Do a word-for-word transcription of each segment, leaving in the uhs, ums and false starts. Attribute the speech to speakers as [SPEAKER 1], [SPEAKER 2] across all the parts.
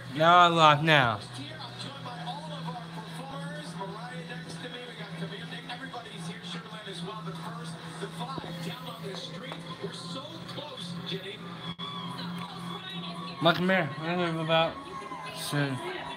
[SPEAKER 1] Now I lost now.
[SPEAKER 2] Here, I'm joined by all of our performers. Mariah next to me. We got Camille. Nick. Everybody's here. Sugarland as well. But first, the vibe down on the street. We're so close, Jenny.
[SPEAKER 1] Mike, come here. I don't know about soon.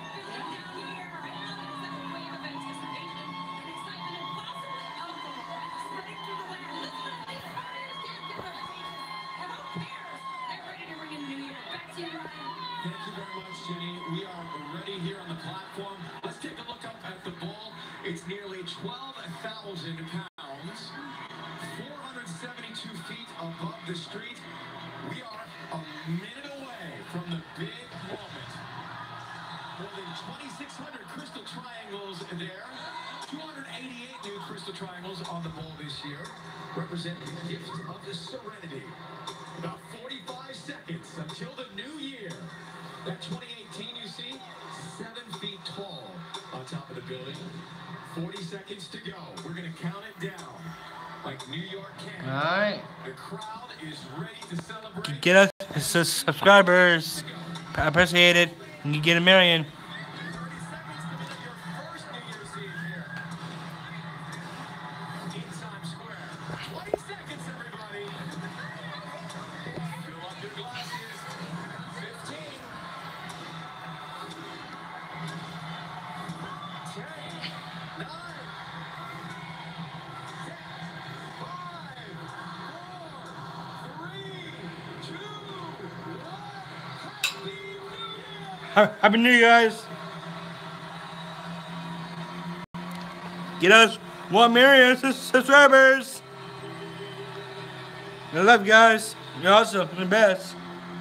[SPEAKER 2] Thank you very much, Jenny. We are ready here on the platform. Let's take a look up at the ball. It's nearly twelve thousand pounds, four hundred seventy-two feet above the street. We are a minute away from the big moment. More than twenty-six hundred crystal triangles there. two hundred eighty-eight new crystal triangles on the ball this year. Represent the gift of the serenity. About forty-five seconds until the new year. That twenty eighteen you see, seven feet tall on top of the building. forty seconds to go. We're going to count it down like New York can.
[SPEAKER 1] Alright.
[SPEAKER 2] The crowd is ready to celebrate.
[SPEAKER 1] Get us subscribers. I appreciate it. You get a million.
[SPEAKER 2] thirty seconds to make your first New Year's Eve here. In Times Square. twenty seconds, everybody. Fill up your glasses. fifteen. ten. nine. five. four. three. two. one.
[SPEAKER 1] Happy New Year, guys. Get us one million subscribers. I love you guys. You're awesome. You're the best.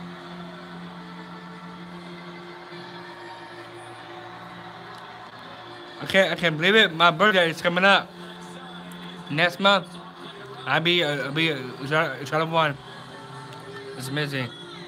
[SPEAKER 1] I can't, I can't believe it. My birthday is coming up next month. I'll be, uh, I'll be a child of one. It's amazing.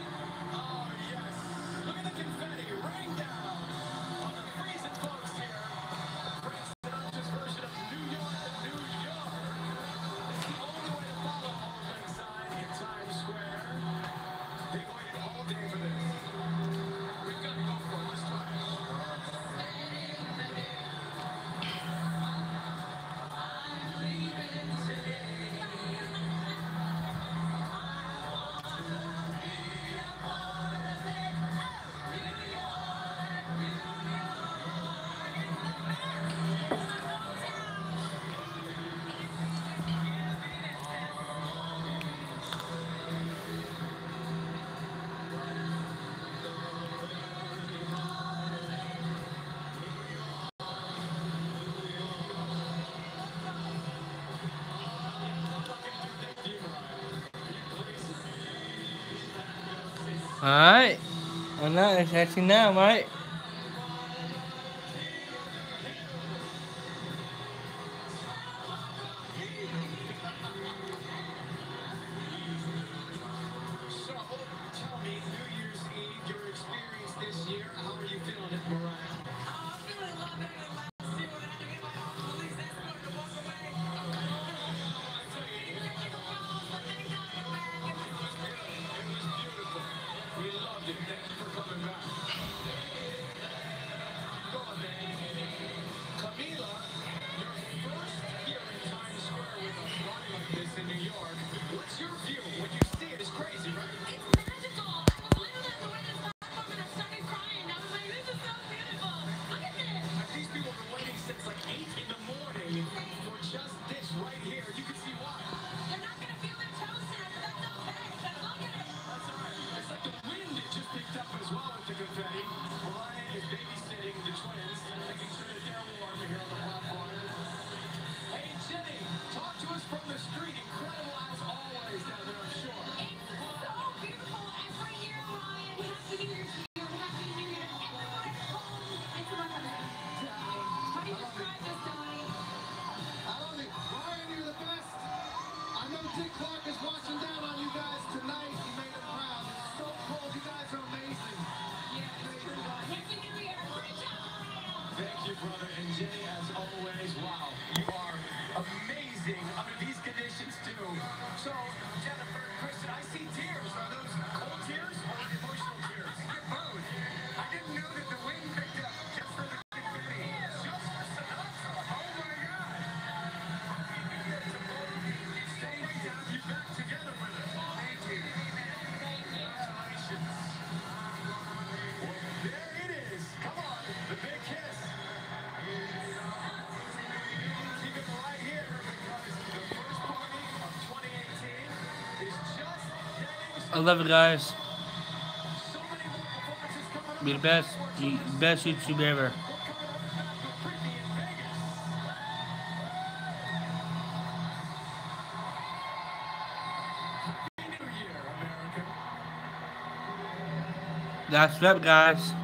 [SPEAKER 1] Alright. I'm not actually now, right?
[SPEAKER 2] So, tell me, New Year's Eve, your experience this year, how are you feeling it, Mariah? We loved it. Thank you for coming back. Go on, man. Camila, your first year in Times Square with a party like this in New York. What's your view? When you see it, it's crazy, right?
[SPEAKER 3] It's magical. I was literally on the way to the platform and I started crying. I was like, this is so beautiful. Look at this.
[SPEAKER 2] And these people have been waiting since like eight in the morning for just this right here. You can see why.
[SPEAKER 3] You're not going to feel their toes tonight, but that's okay. But look at it.
[SPEAKER 2] That's all right. It's like the wind it just picked up as well with the confetti. Mariah is babysitting the twins, making sure that they're warm here on the platform. Hey, Jenny, talk to us from the street. Incredible as always down there, I'm sure.
[SPEAKER 3] It's so beautiful. Every year, Ryan, Happy New Year to you. Happy New Year to everyone at home. And to my husband, Donnie. How do you describe this, Donnie?
[SPEAKER 4] I love it. Ryan, you're the best. I know Dick Clark is watching down on you guys tonight. He made him proud. It's so cold. You guys are amazing.
[SPEAKER 3] Happy New Year. Great job, Ryan.
[SPEAKER 2] Thank you, brother. And Jenny, as always, wow, you are amazing under these conditions, too. So, Jennifer, Kristen, I see tears. Are those cold tears or emotional tears? Both. I didn't know that
[SPEAKER 1] I love it, guys. Be the best, the best YouTube ever. That's it, guys.